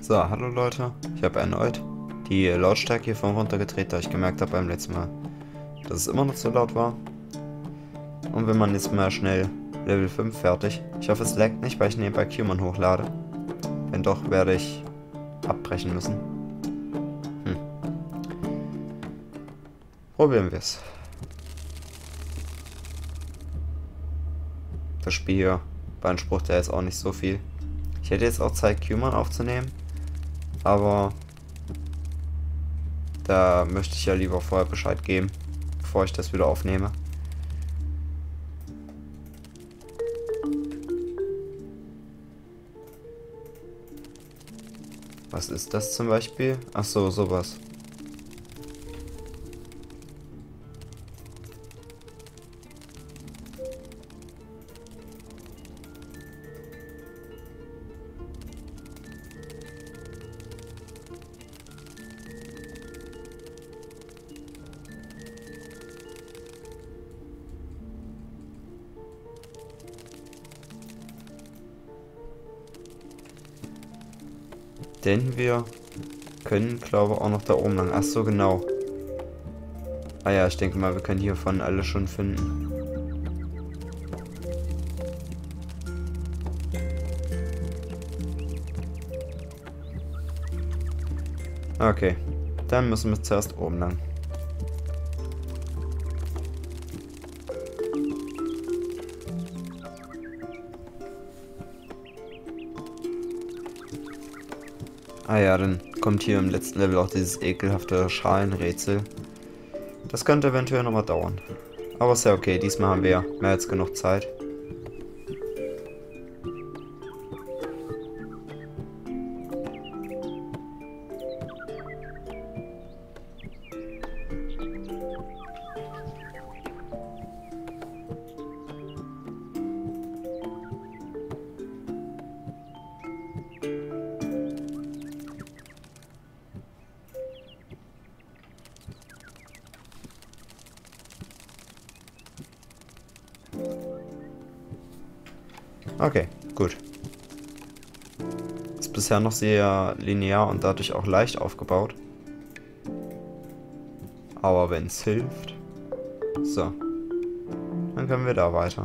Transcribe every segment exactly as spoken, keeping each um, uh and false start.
So, hallo Leute. Ich habe erneut die Lautstärke hiervon runtergedreht, da ich gemerkt habe beim letzten Mal, dass es immer noch so laut war. Und wenn man jetzt mal schnell Level fünf fertig. Ich hoffe, es laggt nicht, weil ich nebenbei Q-Man hochlade. Wenn doch, werde ich abbrechen müssen. Hm. Probieren wir es. Das Spiel hier beansprucht ja jetzt auch nicht so viel. Ich hätte jetzt auch Zeit, Q-Man aufzunehmen. Aber da möchte ich ja lieber vorher Bescheid geben, bevor ich das wieder aufnehme. Was ist das zum Beispiel? Ach so, sowas. Denn wir können, glaube ich, auch noch da oben lang. Ach so, genau. Ah ja, ich denke mal, wir können hiervon alle schon finden. Okay, dann müssen wir zuerst oben lang. Ah ja, dann kommt hier im letzten Level auch dieses ekelhafte Schalenrätsel. Das könnte eventuell nochmal dauern. Aber ist ja okay, diesmal haben wir ja mehr als genug Zeit. Okay, gut. Ist bisher noch sehr linear und dadurch auch leicht aufgebaut. Aber wenn es hilft. So. Dann können wir da weiter.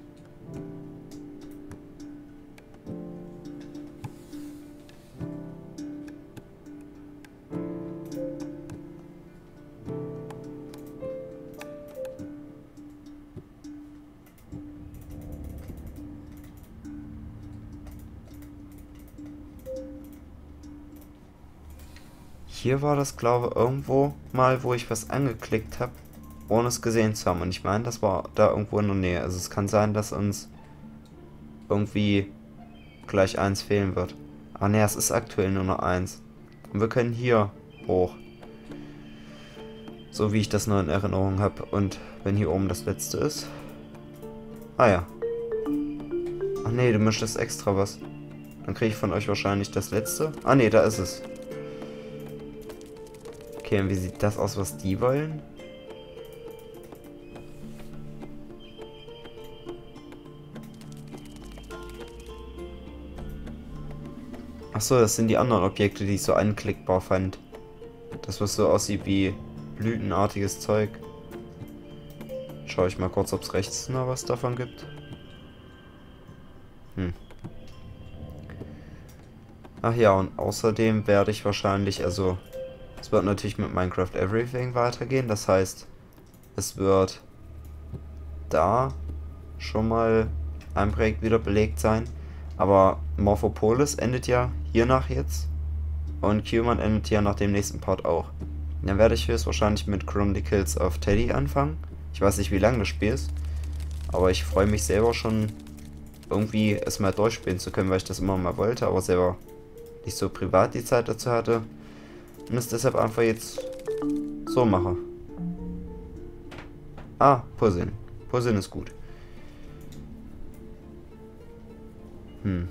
Hier war das, glaube ich, irgendwo mal, wo ich was angeklickt habe, ohne es gesehen zu haben. Und ich meine, das war da irgendwo in der Nähe. Also es kann sein, dass uns irgendwie gleich eins fehlen wird. Ah ne, es ist aktuell nur noch eins. Und wir können hier hoch. So wie ich das nur in Erinnerung habe. Und wenn hier oben das letzte ist. Ah ja. Ach ne, du möchtest extra was. Dann kriege ich von euch wahrscheinlich das letzte. Ah ne, da ist es. Okay, und wie sieht das aus, was die wollen? Achso, das sind die anderen Objekte, die ich so anklickbar fand. Das, was so aussieht wie blütenartiges Zeug. Schau ich mal kurz, ob es rechts noch was davon gibt. Hm. Ach ja, und außerdem werde ich wahrscheinlich, also es wird natürlich mit Minecraft Everything weitergehen. Das heißt, es wird da schon mal ein Projekt wieder belegt sein. Aber Morphopolis endet ja hiernach jetzt. Und Q-Man endet ja nach dem nächsten Part auch. Dann werde ich höchstwahrscheinlich mit Chronicles of Teddy anfangen. Ich weiß nicht, wie lange das Spiel ist. Aber ich freue mich selber schon, irgendwie es mal durchspielen zu können, weil ich das immer mal wollte, aber selber nicht so privat die Zeit dazu hatte. Und es deshalb einfach jetzt so mache. Ah, Puzzeln. Puzzeln ist gut. Hm.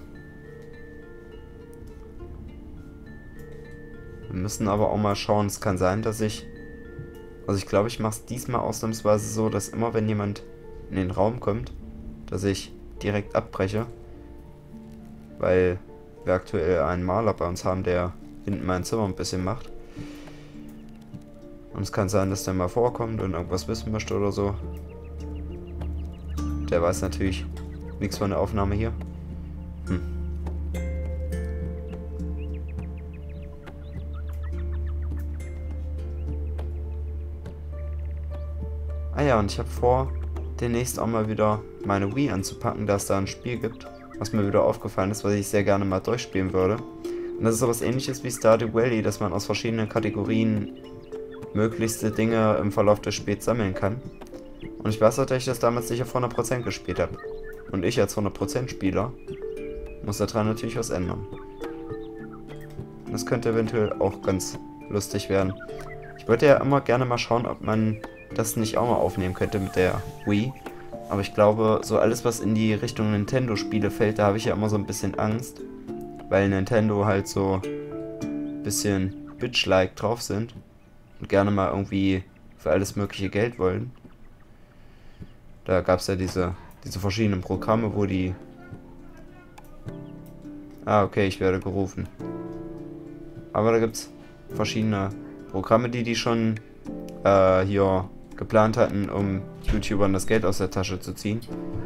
Wir müssen aber auch mal schauen, es kann sein, dass ich... Also ich glaube, ich mache es diesmal ausnahmsweise so, dass immer wenn jemand in den Raum kommt, dass ich direkt abbreche. Weil wir aktuell einen Maler bei uns haben, der hinten mein Zimmer ein bisschen macht. Und es kann sein, dass der mal vorkommt und irgendwas wissen möchte oder so. Der weiß natürlich nichts von der Aufnahme hier. Hm. Ah ja, und ich habe vor, demnächst auch mal wieder meine Wii anzupacken, da es da ein Spiel gibt, was mir wieder aufgefallen ist, was ich sehr gerne mal durchspielen würde. Und das ist sowas ähnliches wie Stardew Valley, dass man aus verschiedenen Kategorien möglichste Dinge im Verlauf des Spiels sammeln kann. Und ich weiß auch, dass ich das damals nicht auf hundert Prozent gespielt habe. Und ich als hundert Prozent Spieler muss daran natürlich was ändern. Das könnte eventuell auch ganz lustig werden. Ich wollte ja immer gerne mal schauen, ob man das nicht auch mal aufnehmen könnte mit der Wii. Aber ich glaube, so alles, was in die Richtung Nintendo-Spiele fällt, da habe ich ja immer so ein bisschen Angst. Weil Nintendo halt so ein bisschen bitch-like drauf sind. Und gerne mal irgendwie für alles mögliche Geld wollen. Da gab es ja diese, diese verschiedenen Programme, wo die... Ah, okay, ich werde gerufen. Aber da gibt es verschiedene Programme, die die schon äh, hier geplant hatten, um YouTubern das Geld aus der Tasche zu ziehen.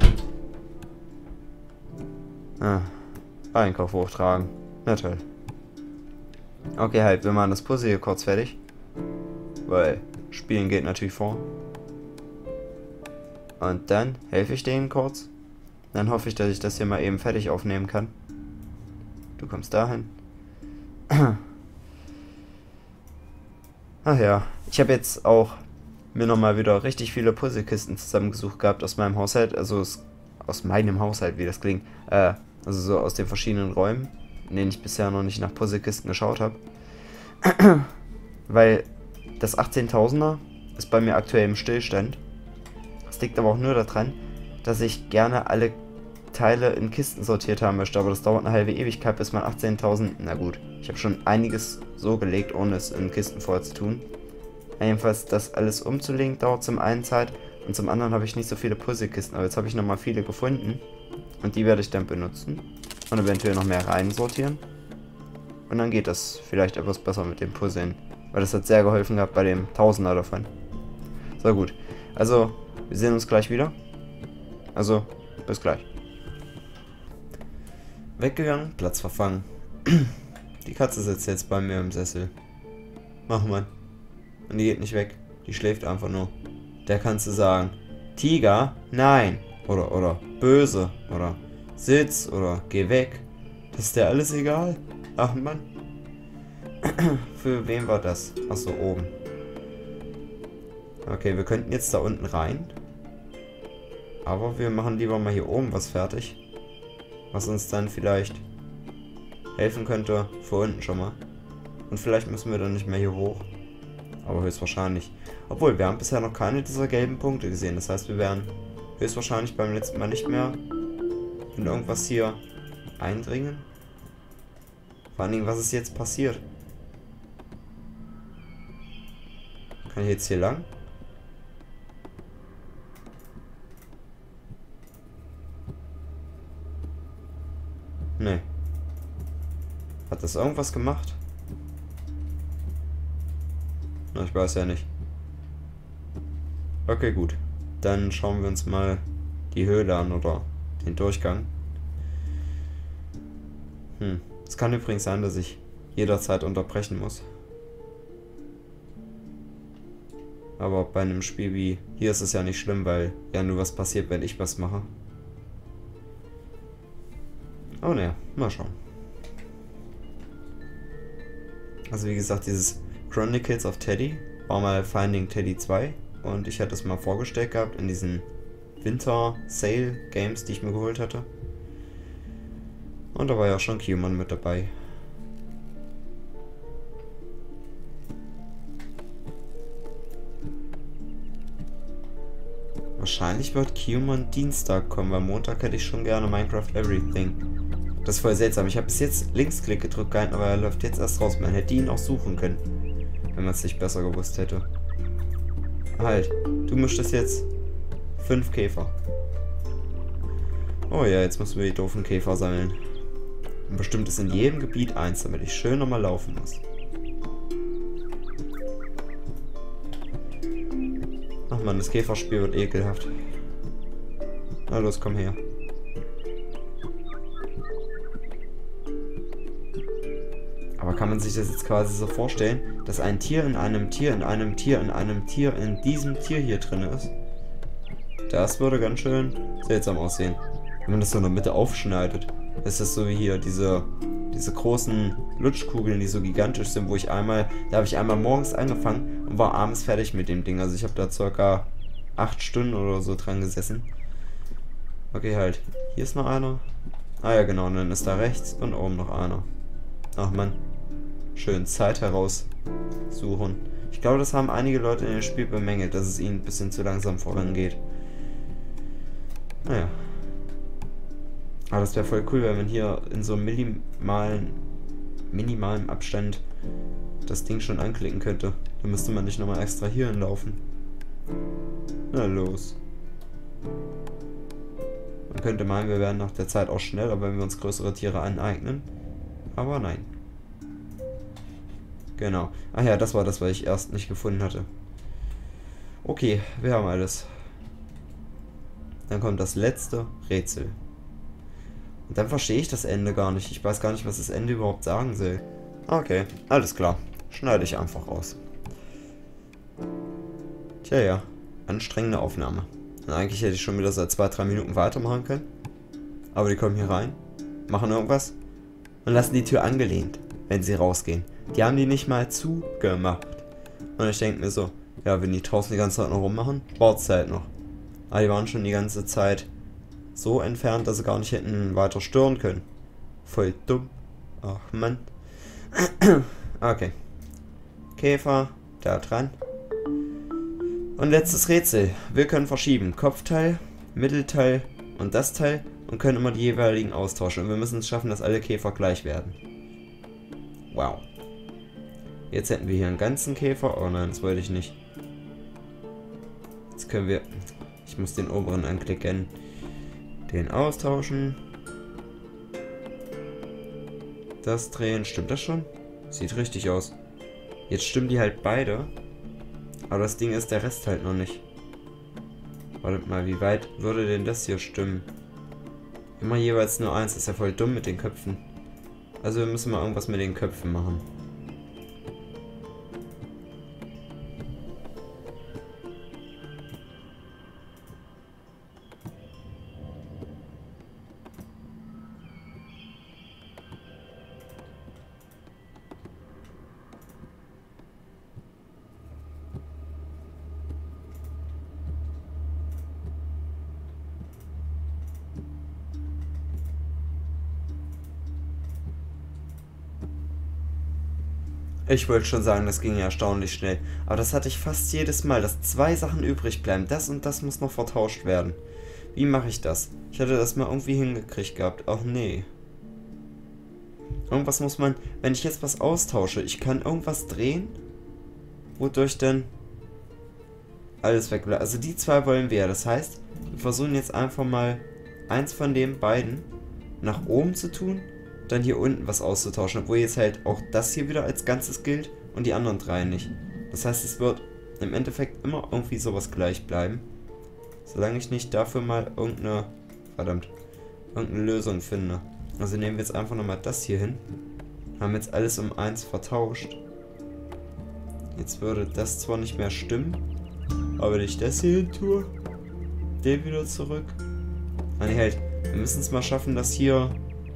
Ah, Einkauf hochtragen. Na toll. Okay, halt, wir machen das Puzzle hier kurz fertig. Weil Spielen geht natürlich vor. Und dann helfe ich denen kurz. Dann hoffe ich, dass ich das hier mal eben fertig aufnehmen kann. Du kommst dahin. Ach ja, ich habe jetzt auch mir nochmal wieder richtig viele Puzzlekisten zusammengesucht gehabt aus meinem Haushalt. Also aus meinem Haushalt, wie das klingt. Äh, also so aus den verschiedenen Räumen, in denen ich bisher noch nicht nach Puzzlekisten geschaut habe. Weil das achtzehntausender ist bei mir aktuell im Stillstand. Das liegt aber auch nur daran, dass ich gerne alle Teile in Kisten sortiert haben möchte, aber das dauert eine halbe Ewigkeit, bis man achtzehntausend... Na gut, ich habe schon einiges so gelegt, ohne es in Kisten vorher zu tun. Jedenfalls, das alles umzulegen dauert zum einen Zeit und zum anderen habe ich nicht so viele Puzzlekisten, aber jetzt habe ich nochmal viele gefunden und die werde ich dann benutzen und eventuell noch mehr reinsortieren. Und dann geht das vielleicht etwas besser mit dem Puzzeln, weil das hat sehr geholfen gehabt bei dem Tausender davon. So gut, also wir sehen uns gleich wieder. Also, bis gleich. Weggegangen, Platz verfangen. Die Katze sitzt jetzt bei mir im Sessel. Mach mal. Und die geht nicht weg. Die schläft einfach nur. Der kannst du sagen, Tiger, nein. Oder, oder, böse. Oder, sitz. Oder, geh weg. Das ist dir alles egal. Ach Mann. Für wen war das? Achso, oben. Okay, wir könnten jetzt da unten rein. Aber wir machen lieber mal hier oben was fertig. Was uns dann vielleicht helfen könnte für unten schon mal. Und vielleicht müssen wir dann nicht mehr hier hoch. Aber höchstwahrscheinlich. Obwohl, wir haben bisher noch keine dieser gelben Punkte gesehen. Das heißt, wir werden höchstwahrscheinlich beim letzten Mal nicht mehr in irgendwas hier eindringen. Vor allen Dingen, was ist jetzt passiert? Kann ich jetzt hier lang? Nee. Hat das irgendwas gemacht? Na, ich weiß ja nicht. Okay, gut. Dann schauen wir uns mal die Höhle an oder den Durchgang. Hm. Es kann übrigens sein, dass ich jederzeit unterbrechen muss. Aber bei einem Spiel wie hier ist es ja nicht schlimm, weil ja nur was passiert, wenn ich was mache. Oh ne, mal schauen. Also wie gesagt, dieses Chronicles of Teddy war mal Finding Teddy zwei und ich hatte es mal vorgestellt gehabt in diesen Winter Sale Games, die ich mir geholt hatte. Und da war ja schon Q-Man mit dabei. Wahrscheinlich wird Q-Man Dienstag kommen, weil Montag hätte ich schon gerne Minecraft Everything. Das ist voll seltsam. Ich habe bis jetzt Linksklick gedrückt gehalten, aber er läuft jetzt erst raus. Man hätte ihn auch suchen können, wenn man es nicht besser gewusst hätte. Halt, du möchtest jetzt fünf Käfer. Oh ja, jetzt müssen wir die doofen Käfer sammeln. Und bestimmt ist in jedem Gebiet eins, damit ich schön nochmal laufen muss. Ach man, das Käferspiel wird ekelhaft. Na los, komm her. Aber kann man sich das jetzt quasi so vorstellen, dass ein Tier in einem Tier in einem Tier in einem Tier in diesem Tier hier drin ist? Das würde ganz schön seltsam aussehen. Wenn man das so in der Mitte aufschneidet, ist das so wie hier diese, diese großen Lutschkugeln, die so gigantisch sind, wo ich einmal, da habe ich einmal morgens angefangen und war abends fertig mit dem Ding. Also ich habe da circa acht Stunden oder so dran gesessen. Okay, halt. Hier ist noch einer. Ah ja, genau, und dann ist da rechts und oben noch einer. Ach man. Schön Zeit heraussuchen. Ich glaube, das haben einige Leute in dem Spiel bemängelt, dass es ihnen ein bisschen zu langsam vorangeht. Naja. Aber das wäre voll cool, wenn man hier in so einem minimalen, minimalen Abstand das Ding schon anklicken könnte. Dann müsste man nicht nochmal extra hier hinlaufen. Na los. Man könnte meinen, wir werden nach der Zeit auch schneller, wenn wir uns größere Tiere aneignen. Aber nein. Genau. Ach ja, das war das, was ich erst nicht gefunden hatte. Okay, wir haben alles. Dann kommt das letzte Rätsel. Und dann verstehe ich das Ende gar nicht. Ich weiß gar nicht, was das Ende überhaupt sagen soll. Okay, alles klar. Schneide ich einfach raus. Tja, ja. Anstrengende Aufnahme. Und eigentlich hätte ich schon wieder seit zwei, drei Minuten weitermachen können. Aber die kommen hier rein, machen irgendwas und lassen die Tür angelehnt, wenn sie rausgehen. Die haben die nicht mal zugemacht. Und ich denke mir so, ja, wenn die draußen die ganze Zeit noch rummachen, braucht's halt noch. Aber die waren schon die ganze Zeit so entfernt, dass sie gar nicht hätten weiter stören können. Voll dumm. Ach Mann. Okay. Käfer, da dran. Und letztes Rätsel. Wir können verschieben. Kopfteil, Mittelteil und das Teil und können immer die jeweiligen austauschen. Und wir müssen es schaffen, dass alle Käfer gleich werden. Wow. Jetzt hätten wir hier einen ganzen Käfer. Oh nein, das wollte ich nicht. Jetzt können wir... Ich muss den oberen anklicken. Den austauschen. Das drehen. Stimmt das schon? Sieht richtig aus. Jetzt stimmen die halt beide. Aber das Ding ist, der Rest halt noch nicht. Wartet mal, wie weit würde denn das hier stimmen? Immer jeweils nur eins. Das ist ja voll dumm mit den Köpfen. Also wir müssen mal irgendwas mit den Köpfen machen. Ich wollte schon sagen, das ging ja erstaunlich schnell. Aber das hatte ich fast jedes Mal, dass zwei Sachen übrig bleiben. Das und das muss noch vertauscht werden. Wie mache ich das? Ich hatte das mal irgendwie hingekriegt gehabt. Ach nee. Irgendwas muss man... Wenn ich jetzt was austausche, ich kann irgendwas drehen, wodurch dann alles wegbleibt. Also die zwei wollen wir. Das heißt, wir versuchen jetzt einfach mal eins von den beiden nach oben zu tun. Dann hier unten was auszutauschen, obwohl jetzt halt auch das hier wieder als Ganzes gilt und die anderen drei nicht. Das heißt, es wird im Endeffekt immer irgendwie sowas gleich bleiben. Solange ich nicht dafür mal irgendeine, verdammt, irgendeine Lösung finde. Also nehmen wir jetzt einfach nochmal das hier hin. Haben jetzt alles um eins vertauscht. Jetzt würde das zwar nicht mehr stimmen, aber wenn ich das hier hin tue, den wieder zurück. Ah ne, halt, wir müssen es mal schaffen, dass hier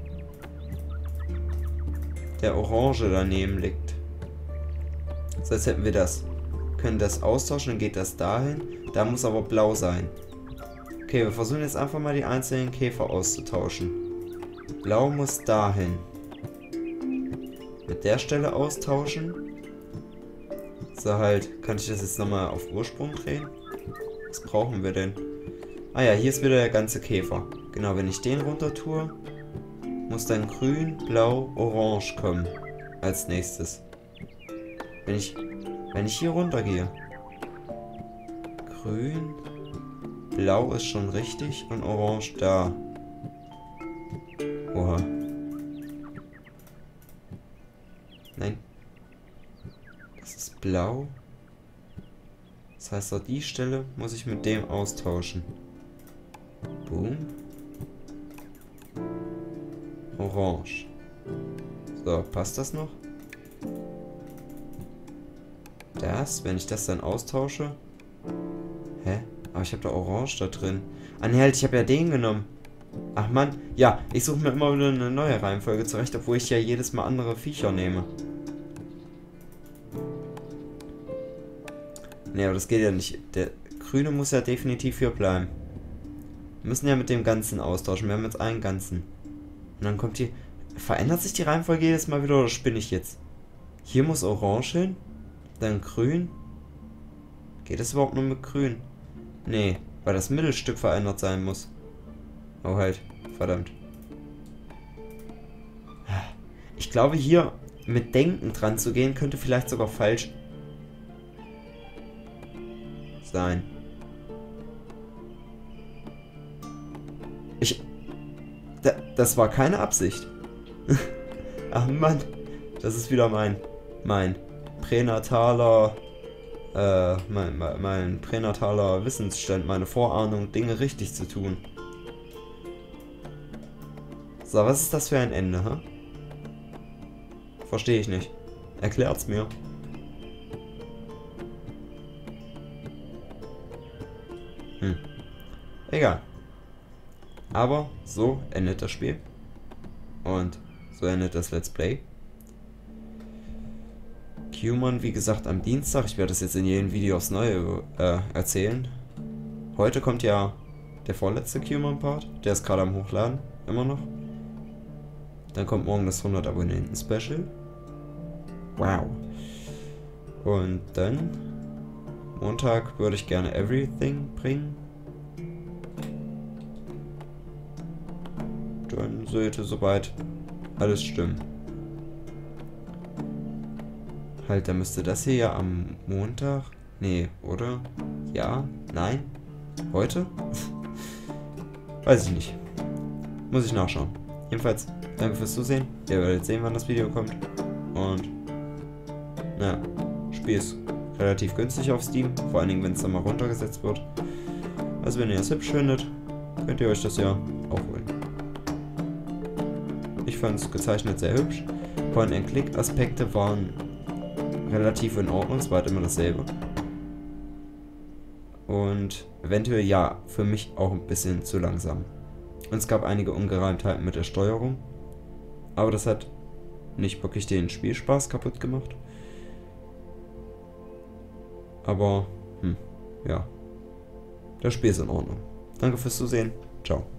der Orange daneben liegt. So, jetzt hätten wir das. Können das austauschen, dann geht das dahin. Da muss aber blau sein. Okay, wir versuchen jetzt einfach mal die einzelnen Käfer auszutauschen. Blau muss dahin. Mit der Stelle austauschen. So, halt. Kann ich das jetzt nochmal auf Ursprung drehen? Was brauchen wir denn? Ah ja, hier ist wieder der ganze Käfer. Genau, wenn ich den runter tue, muss dann grün, blau, orange kommen. Als nächstes. Wenn ich, wenn ich hier runter gehe. Grün, blau ist schon richtig und orange da. Oha. Nein. Das ist blau. Das heißt, auch die Stelle muss ich mit dem austauschen. Boom. Orange. So, passt das noch? Das, wenn ich das dann austausche. Hä? Aber ich habe da Orange da drin. Ah ne, halt, ich habe ja den genommen. Ach man, ja, ich suche mir immer wieder eine neue Reihenfolge zurecht, obwohl ich ja jedes Mal andere Viecher nehme. Ne, aber das geht ja nicht. Der grüne muss ja definitiv hier bleiben. Wir müssen ja mit dem Ganzen austauschen. Wir haben jetzt einen Ganzen. Und dann kommt hier... Verändert sich die Reihenfolge jedes Mal wieder oder spinne ich jetzt? Hier muss Orange hin, dann Grün. Geht das überhaupt nur mit Grün? Nee, weil das Mittelstück verändert sein muss. Oh halt, verdammt. Ich glaube hier mit Denken dran zu gehen, könnte vielleicht sogar falsch sein. Ich... Da, das war keine Absicht. Ach Mann, das ist wieder mein, mein pränataler, äh, mein, mein, mein pränataler Wissensstand, meine Vorahnung, Dinge richtig zu tun. So, was ist das für ein Ende, hä? Verstehe ich nicht. Erklärt's mir. Hm. Egal. Aber so endet das Spiel. Und so endet das Let's Play. Q-Man, wie gesagt, am Dienstag. Ich werde das jetzt in jedem Video aufs Neue äh, erzählen. Heute kommt ja der vorletzte Q-Man-Part. Der ist gerade am Hochladen. Immer noch. Dann kommt morgen das hundert Abonnenten-Special. Wow. Und dann Montag würde ich gerne Everything bringen. Dann sollte soweit alles stimmen. Halt, da müsste das hier ja am Montag... Nee, oder? Ja? Nein? Heute? Weiß ich nicht. Muss ich nachschauen. Jedenfalls, danke fürs Zusehen. Ihr werdet sehen, wann das Video kommt. Und... Naja, Spiel ist relativ günstig auf Steam. Vor allen Dingen, wenn es dann mal runtergesetzt wird. Also wenn ihr es hübsch findet, könnt ihr euch das ja auch holen. Ich fand es gezeichnet sehr hübsch. Point-and-Click-Aspekte waren relativ in Ordnung, es war halt immer dasselbe. Und eventuell, ja, für mich auch ein bisschen zu langsam. Und es gab einige Ungereimtheiten mit der Steuerung. Aber das hat nicht wirklich den Spielspaß kaputt gemacht. Aber, hm, ja. Das Spiel ist in Ordnung. Danke fürs Zusehen. Ciao.